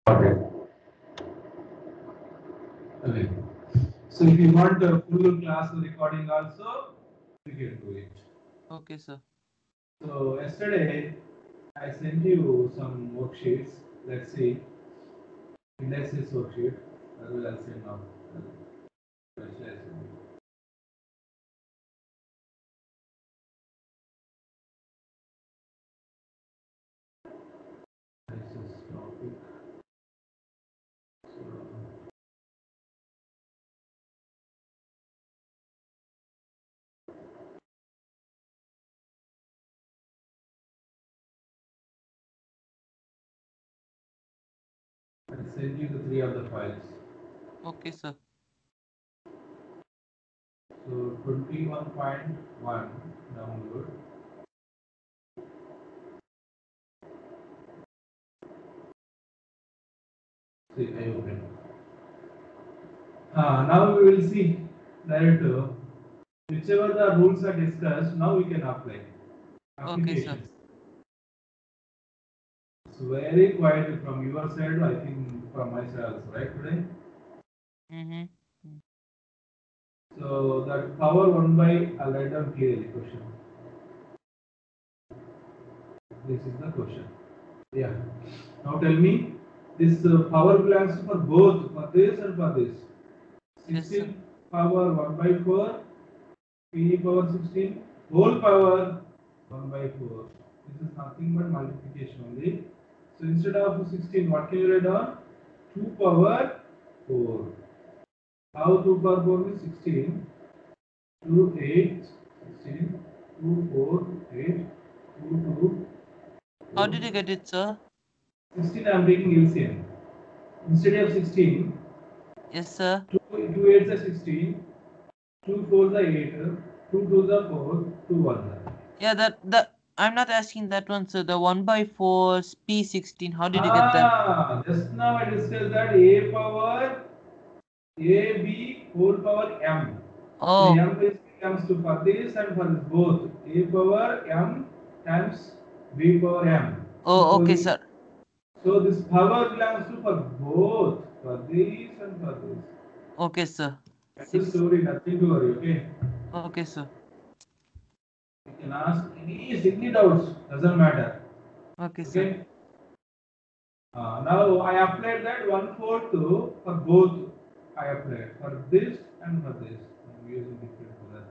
Okay. Okay. So if you want a full class recording also, you can do it. Okay, sir. So yesterday I sent you some worksheets. Let's see. Indices worksheet. I'll send now. I'll share it. This is topic. So I sent you the three of the files. Okay, sir. So 21.1 download. See, I open. Now we will see that whichever the rules are discussed, now we can apply. Okay, sir. Applications. It's very quiet from your side, I think from my side also, right today? Mm-hmm. So that power 1 by, I'll write down clearly question. This is the question. Yeah. Now tell me, this power belongs for both, for this and for this. Yes, sir. 16 power 1 by 4, p power 16, whole power 1 by 4. This is nothing but multiplication only. So instead of 16, what can you write down? 2 power 4. How 2 power 4 means 16, 2, 8, 16, 2, 4, 8, 2, 2, How 4. did you get it, sir? 16 I am taking LCM. Instead of 16, Yes, sir. 2, 2 8 is 16, 2 4 is 8, 2 2 is 4, 2 1 is. Yeah, that I'm not asking that one, sir. The 1/4 P16. How did you get that? Just now I discussed that a power ab whole power m. So Oh, m is comes to for this and for this both. A power m times b power m. oh, okay, Equally. sir. So this power belongs to for both, for this and for this. Okay, sir. That's the 6. story, nothing to worry, okay? Okay, sir. You can ask any doubts, doesn't matter. Okay, sir. Okay? Now I applied that 1/4 for both. I applied for this and for this. I'm using different for that.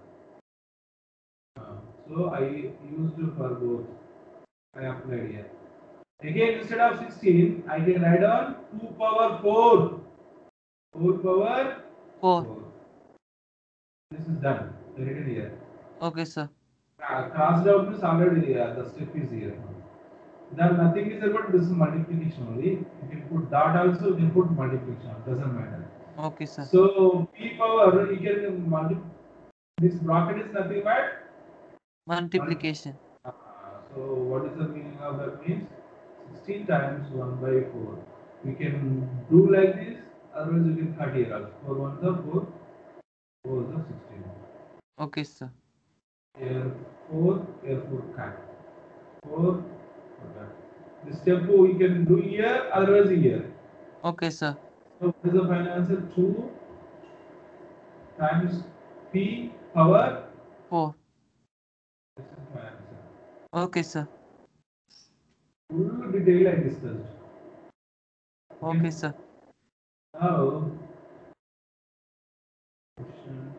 So I used for both. I applied here. Again, instead of 16, I can write on 2 power 4. 4 power 4. 4. This is done. Written here. Okay, sir. Crossed out means already the step is here. Then nothing is about this is multiplication only. You can put dot also, you can put multiplication, doesn't matter. Okay, sir. So p power you can multiply. This bracket is nothing but multi. Multiplication. So what is the meaning of that means? 16 times 1 by 4. We can do like this, otherwise you can cut here also. 4 1 the 4, 4 the 16. Okay, sir. Here 4, here 4 cut. 4, cut. This step we can do here, otherwise here. Okay, sir. So what is the final answer? 2 times p power. 4. This is my answer. Okay, sir. Full detail I discussed. Okay. Okay, sir. Now, question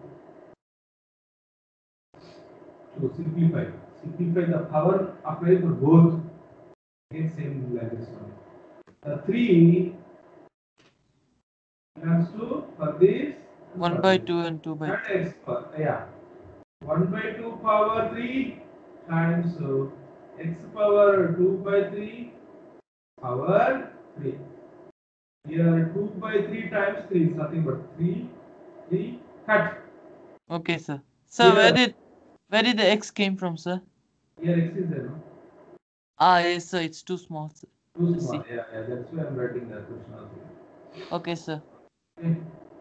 to simplify. Simplify the power applied for both. Again, same like this one. The 3 belongs to for this and 1 for by this. 2 and 2 by Not 3. x power. Yeah. 1 by 2 power 3 times x power 2 by 3 power 3. Here 2 by 3 times 3 is nothing but 3, 3, cut. Okay, sir. Sir, Here, where did the X came from, sir? here x is there, no? Ah, yes, sir. It's too small, sir, Too to small. see. Yeah, yeah, that's why I'm writing that question also. Okay, sir. Okay,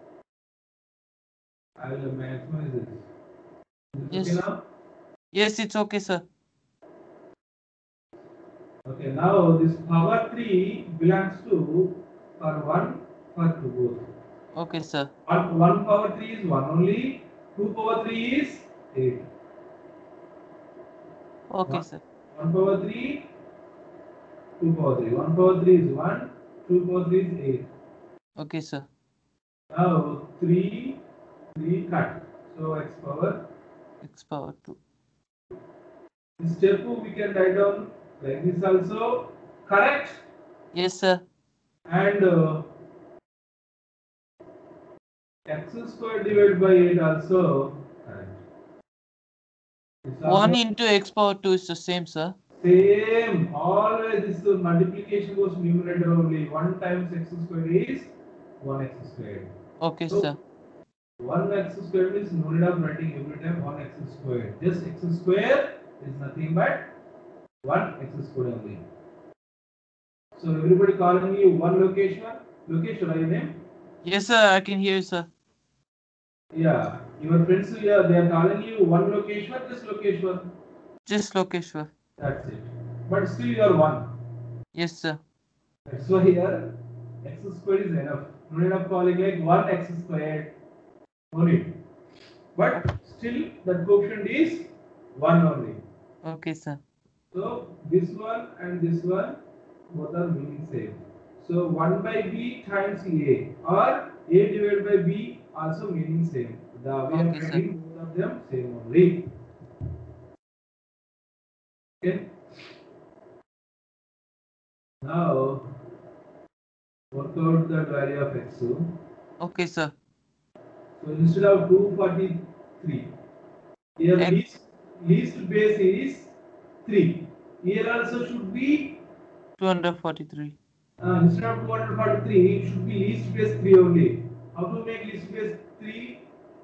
I will maximize this. Is it okay Yes. now? Yes, it's okay, sir. Okay, now this power 3 belongs to for 1 for 2 both. Okay, sir. 1 power 3 is 1 only. 2 power 3 is 8. Okay, 1, sir. 1 power 3, 2 power 3. 1 power 3 is 1, 2 power 3 is 8. Okay, sir. Now 3 cut. So x power. X power 2. This step we can write down like this also. Correct? Yes, sir. And x square divided by 8 also correct. It's 1 also into x power 2 is the same, sir. same. Always this multiplication goes numerator only. 1 times x square is 1x squared. Okay, So sir. 1x squared means no need of writing every time 1x squared. Just x square is nothing but 1x squared only. So everybody calling you one location. Location, are you name? Yes, sir. I can hear you, sir. Yeah. Your friends, yeah, they are calling you one location, just location. Just Lokeshwar. That's it. But still you are one. Yes, sir. That's why here x squared is enough. No need of calling like 1x squared. No need. But still that coefficient is 1 only. Okay, sir. So this one and this one both are meaning same. So 1 by b times a or a divided by b also meaning same. The way of Okay, sir. writing both of them same only. Okay. Now work out the value of x. Okay, sir. So instead of 243, here X least base is 3. Here also should be 243. instead of 243, it should be least base 3 only. How to make least base 3?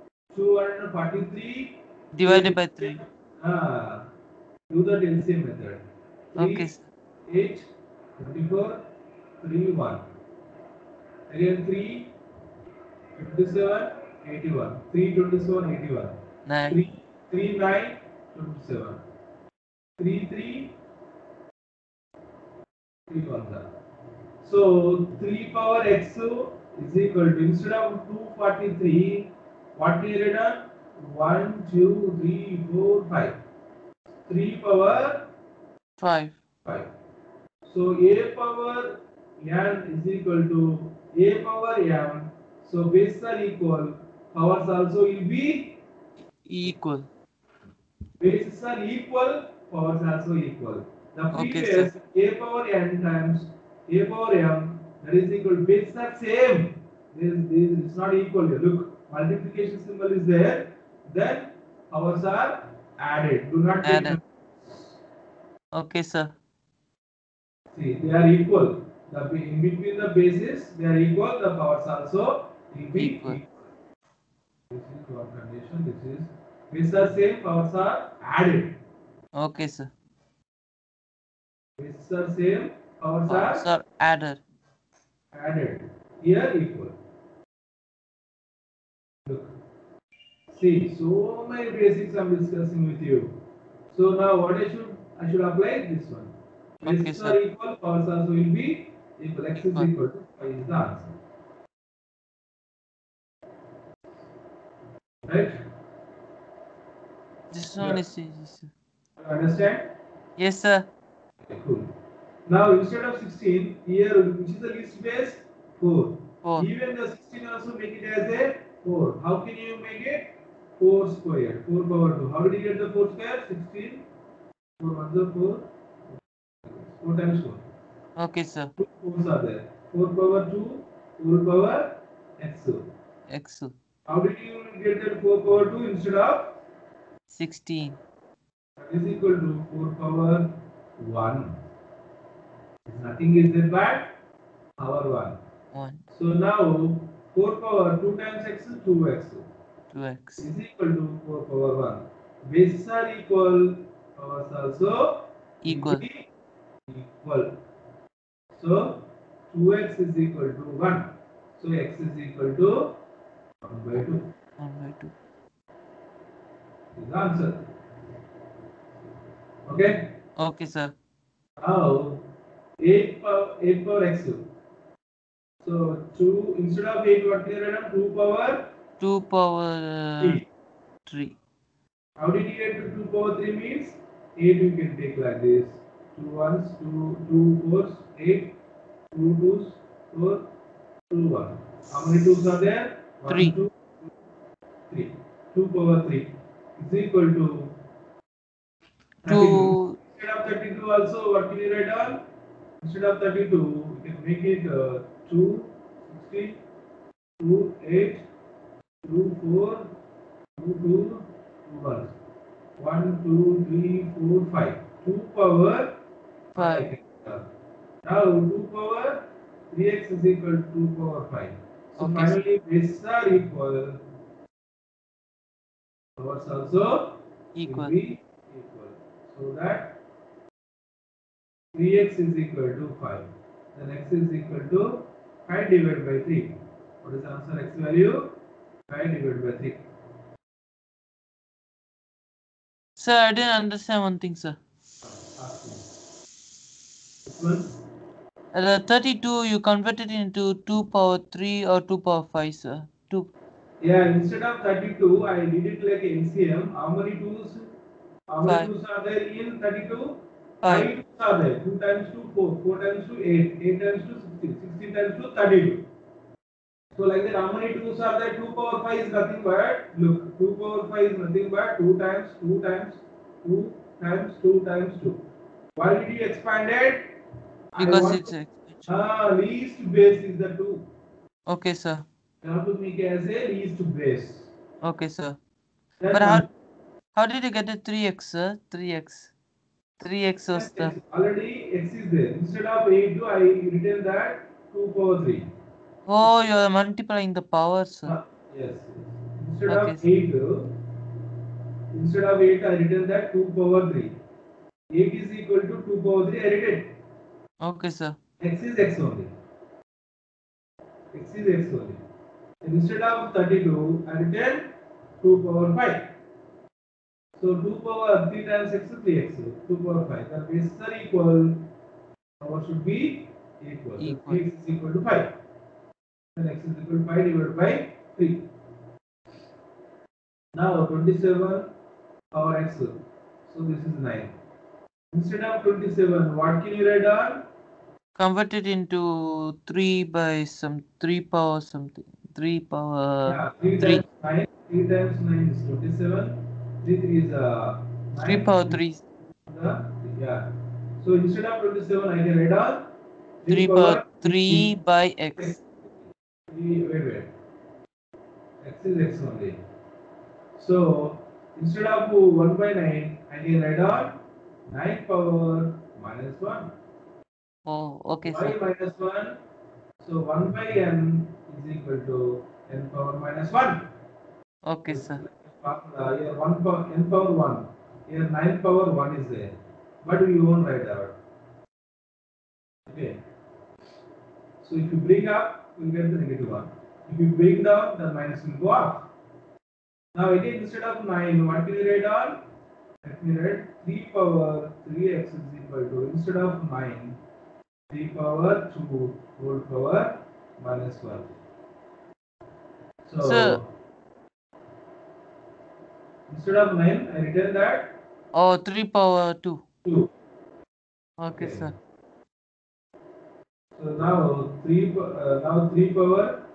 243 Divided by 3. uh, do the LCM method. Okay, 3, sir. 8, 24, 3, 1. Again 3, 27, 81. 3, 27, 81. 9. 3, 3, 9, 27. 3, 3, 3, 1. So 3 power x is equal to, instead of 243, what we written? 1, 2, 3, 4, 5. 3 power 5. 5. So a power n is equal to a power m. So bases are equal. Powers also will be Equal. bases are equal. Powers also equal. The Okay, sir. previous a power n times a power m, that is equal. Bases are same. This is not equal here. Look, multiplication symbol is there. Then powers are added. Do not take Added. note. Okay, sir. See, they are equal. In between the bases, they are equal. The powers also will be Equal. equal. This is one condition. This is bases are same. Powers are added. Okay, sir. Bases are same. Powers Powers are are added. added. Here equal. Look. See, so many basics I am discussing with you. So now what I should apply this one. Okay, Bases are sir. equal. Powers also will be equal. X is Equal. equal to 5 is the answer. Right? This Yeah. one is easy, sir. Understand? Yes, sir. Okay, cool. Now instead of 16, here which is the least base? 4. 4. Even the 16 also make it as a 4. How can you make it? 4 square. 4 power 2. How did you get the 4 square? 16. 4 1 the 4. 4 times 4. Okay, sir. 2 4s are there. 4 power 2. 4 power x. X. How did you get that 4 power 2 instead of? 16. That is equal to 4 power 1. Nothing is there but power 1. 1. So now 4 power 2 times x is 2x 2x. is equal to 4 power 1. Bases are equal, powers also will Equal. be equal. So 2x is equal to 1. So x is equal to 1 by 2. 1 by 2. Is the answer. Okay. Okay, sir. Now 8 power x. So 2 instead of 8, what can you write down? 2 power 2 power 3. 3. How did you get to 2 power 3 means? 8 you can take like this. 2 ones, 2 fours, 8, 2 twos, 4, 2 1. How many 2s are there? 1, 3. 2, 3. 2 power 3 is equal to 32. 2. Instead of 32 also, what can you write down? Instead of 32, we can make it 2, 16, 2, 8, 2, 4, 2, 2, 2, 1. 1, 2, 3, 4, 5. 2 power 5. 5. Now 2 power 3x is equal to 2 power 5. So Okay, sir. finally bases are equal. Powers also will Equal. be equal. So that 3x is equal to 5. Then x is equal to 5 divided by 3. What is the answer? X value 5 divided by 3. Sir, I didn't understand one thing, sir. Ask me. This one? The 32 you converted into 2 power 3 or 2 power 5, sir? 2. Yeah, instead of 32, I did it like LCM. How many 2s? How many 5. 2s are there in 32? 5. 5 2s are there. 2 times 2, 4. 4 times 2, 8. 8 times 2, 16. 16 times 2, 32. So like that, how many 2s are there? 2 power 5 is nothing but, look, 2 power 5 is nothing but 2 times 2 times 2 times 2 times 2. Why did you expand it? I Because want it's to, expansion. least base is the 2. Okay, sir. You have to make it as a least base. Okay, sir. Then But how did you get the 3x, sir? 3x. 3x was the... already x is there. Instead of 8, I written that 2 power 3. Oh, you're multiplying the power, sir. Yes. Instead Okay, of sir. 8, I written that 2 power 3. 8 is equal to 2 power 3. I written. Okay, sir. X is x only. X is x only. And instead of 32, I written 2 power 5. So 2 power 3 times x is 3x. 2 power 5. The bases are equal. Power should be equal. So Equal. 3x is equal to 5. Then x is equal to 5 divided by 3. Now 27 power x. So this is 9. Instead of 27, what can you write down? Convert it into 3 by some 3 power something. 3 power Yeah, 3 3. times 9. 3 times 9 is 27. 3 3 is 3 9. power 3 3. yeah. So instead of 27, I can write down 3 3 power power 3 3 by x. x. 3, wait. X is x only. So instead of 1 by 9, I can write down 9 power minus 1. Oh, okay, Why sir. minus 1? So 1 by n is equal to n power minus 1. Okay, So it's sir. like a formula. Here 1 power n power 1. Here 9 power 1 is there. But we won't write out. Okay. So if you bring up, you will get the negative 1. If you bring down, the minus will go up. Now again, instead of 9, what can you write down? Let me write 3 power 3x is equal to, instead of 9, 3 power 2 whole power minus 1. Sir, So instead of 9, I written that oh, 3 power 2. 2. Okay, Okay. sir. So now 3 power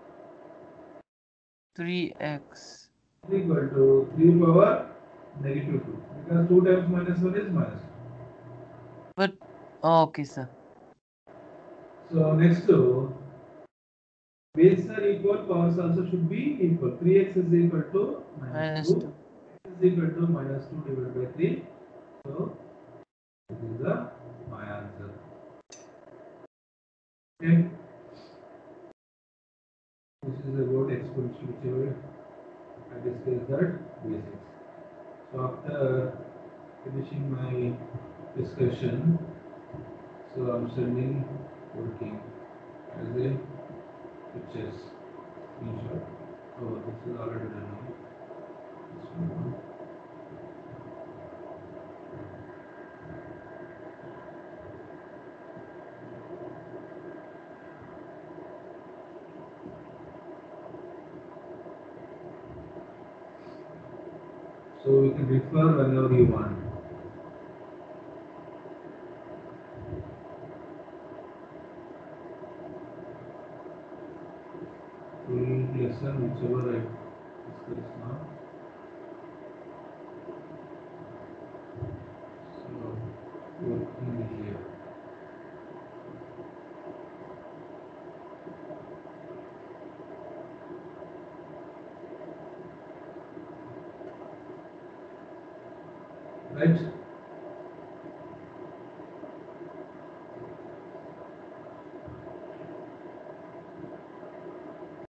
3x. is equal to 3 power negative 2. Because 2 times minus 1 is minus 2. But, oh, okay, sir. So next to bases are equal, powers also should be equal. 3x is equal to minus Minus 2. 2. X is equal to minus 2 divided by 3. So this is my answer. Okay. This is about exponential whichever I discussed that basics. So after finishing my discussion, so I'm sending working as a pictures screenshot. Oh, this is already done now. This one. So you can refer whenever you want. Full lesson whichever I discuss now. So working here. Right?